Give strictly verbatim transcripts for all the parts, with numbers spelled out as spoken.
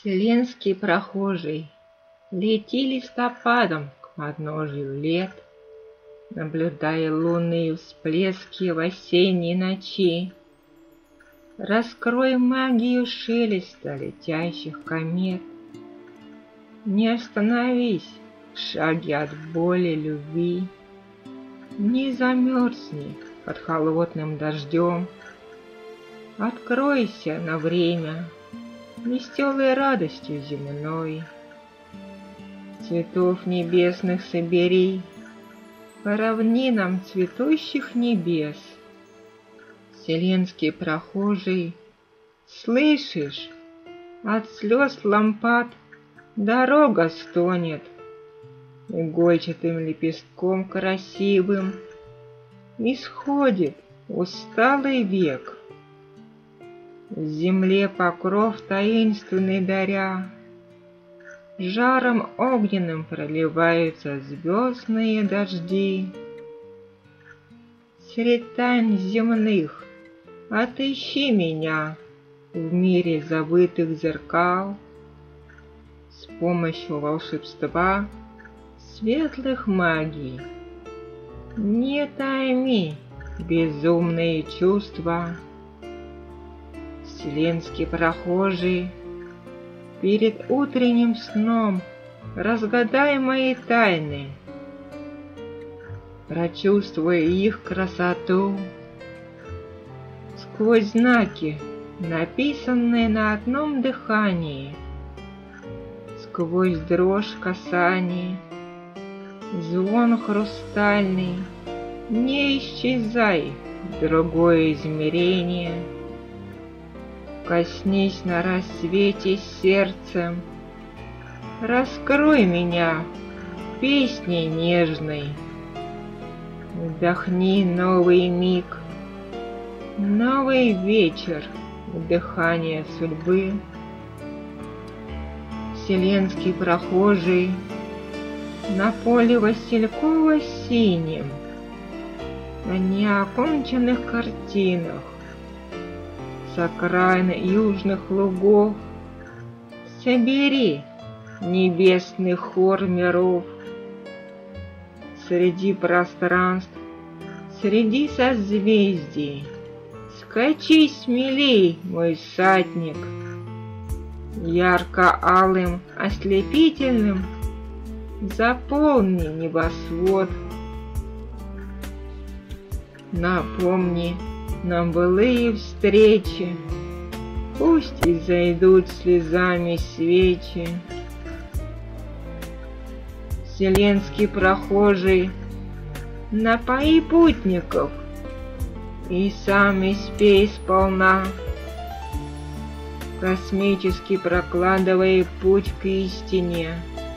Вселенский прохожий, лети листопадом к подножию лет, наблюдая лунные всплески в осенней ночи. Раскрой магию шелеста летящих комет. Не остановись в шаге от боли любви, не замерзни под холодным дождем. Откройся на время веселой радостью земной. Цветов небесных собери по равнинам цветущих небес. Вселенский прохожий, слышишь, от слез лампад дорога стонет, игольчатым лепестком красивым исходит усталый век. В земле покров таинственный даря, жаром огненным проливаются звездные дожди. Средь тайн земных отыщи меня в мире забытых зеркал. С помощью волшебства светлых магий не тайми безумные чувства. Вселенский прохожий, перед утренним сном разгадай мои тайны, прочувствуй их красоту. Сквозь знаки, написанные на одном дыхании, сквозь дрожь касаний, звон хрустальный, не исчезай в другое измерение. Коснись на рассвете сердцем, раскрой меня песней нежной. Вдохни новый миг, новый вечер, дыхание судьбы. Вселенский прохожий, на поле васильково-синем, на неоконченных картинах, с окраин южных лугов собери небесный хор миров. Среди пространств, среди созвездий скачи смелей, мой всадник, ярко-алым, ослепительным заполни небосвод. Напомни нам былые встречи, пусть и зайдут слезами свечи. Вселенский прохожий, напои путников и сам испей сполна, космически прокладывая путь к истине.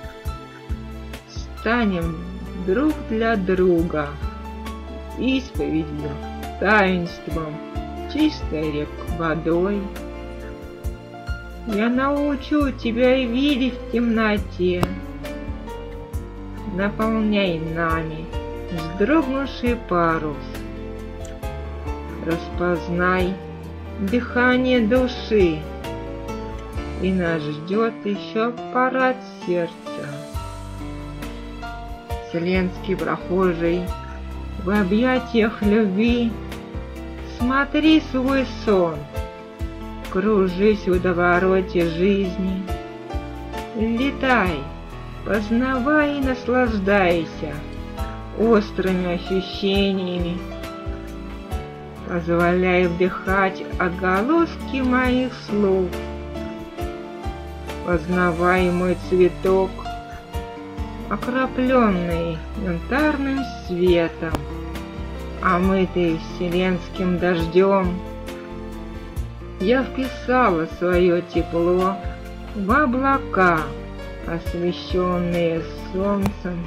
Станем друг для друга исповедью, таинством, чистой рек водой. Я научу тебя видеть в темноте. Наполняй нами вздрогнувший парус. Распознай дыхание души, и нас ждет еще парад сердца. Вселенский прохожий, в объятиях любви смотри свой сон, кружись в водовороте жизни. Летай, познавай и наслаждайся острыми ощущениями. Позволяй вдыхать отголоски моих слов. Познавай мой цветок, окропленный янтарным светом, омытый вселенским дождем. Я вписала свое тепло в облака, освещенные солнцем.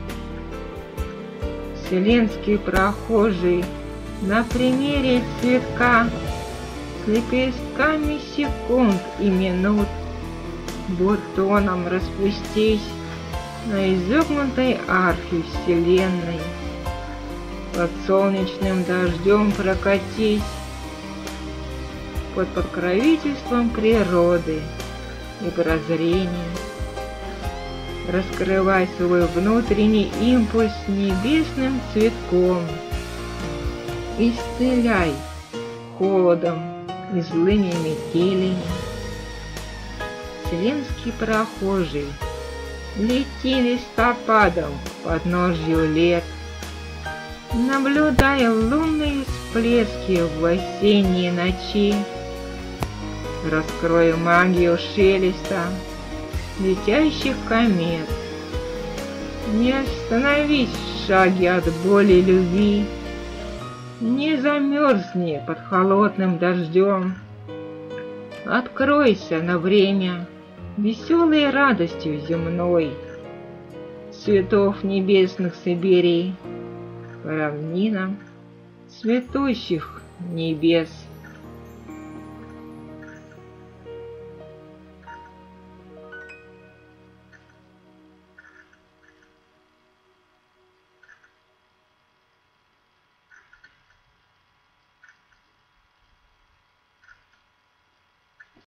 Вселенский прохожий, на примере цветка с лепестками секунд и минут бутоном распустись на изогнутой арфе вселенной. Под солнечным дождем прокатись, под покровительством природы и прозрение. Раскрывай свой внутренний импульс небесным цветком. Исцеляй холодом и злыми метелями. Вселенский прохожий, лети листопадом к подножью лет, наблюдая лунные всплески в осенние ночи. Раскрой магию шелеста летящих комет. Не остановись в шаге от боли любви, не замерзни под холодным дождем. Откройся на время веселой радостью земной. Цветов небесных собери по равнинам цветущих небес.